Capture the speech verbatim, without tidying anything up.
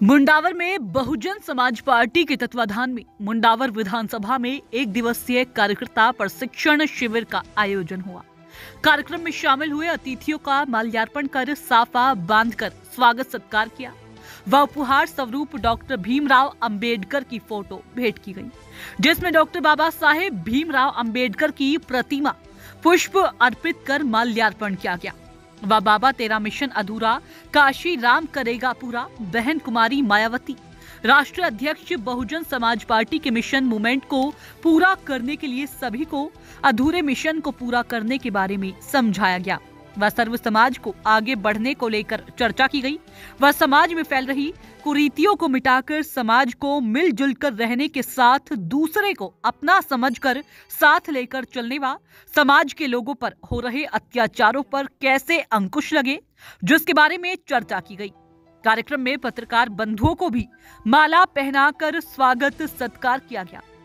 मुंडावर में बहुजन समाज पार्टी के तत्वाधान में मुंडावर विधानसभा में एक दिवसीय कार्यकर्ता प्रशिक्षण शिविर का आयोजन हुआ। कार्यक्रम में शामिल हुए अतिथियों का माल्यार्पण कर साफा बांधकर स्वागत सत्कार किया व उपहार स्वरूप डॉक्टर भीमराव अंबेडकर की फोटो भेंट की गई, जिसमें डॉक्टर बाबा साहेब भीमराव अंबेडकर की प्रतिमा पुष्प अर्पित कर माल्यार्पण किया गया। व बाबा तेरा मिशन अधूरा काशी राम करेगा पूरा बहन कुमारी मायावती राष्ट्रीय अध्यक्ष बहुजन समाज पार्टी के मिशन मूवमेंट को पूरा करने के लिए सभी को अधूरे मिशन को पूरा करने के बारे में समझाया गया व सर्व समाज को आगे बढ़ने को लेकर चर्चा की गई व समाज में फैल रही कुरीतियों को मिटाकर समाज को मिलजुल कर रहने के साथ दूसरे को अपना समझकर साथ लेकर चलने व समाज के लोगों पर हो रहे अत्याचारों पर कैसे अंकुश लगे, जिसके बारे में चर्चा की गई। कार्यक्रम में पत्रकार बंधुओं को भी माला पहनाकर स्वागत सत्कार किया गया।